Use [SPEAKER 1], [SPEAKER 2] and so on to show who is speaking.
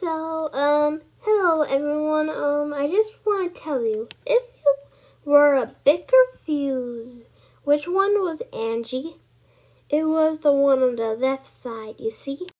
[SPEAKER 1] Hello everyone. I just want to tell you, if you were a bit confused, which one was Angie? It was the one on the left side, you see?